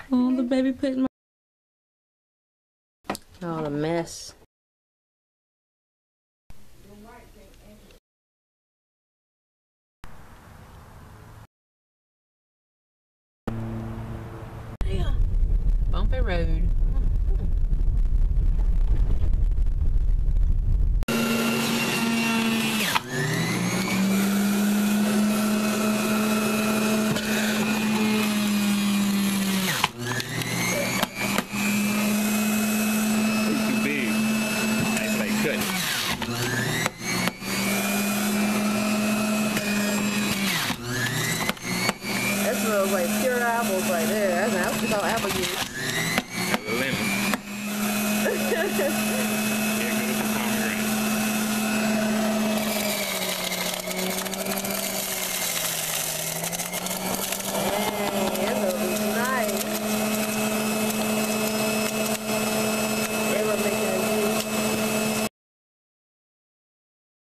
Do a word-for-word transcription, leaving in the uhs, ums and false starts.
Oh, the baby putting my... Oh, the mess. Yeah. Bumpy road. That smells like pure apples right there. That's, that's all apple juice. Lemon.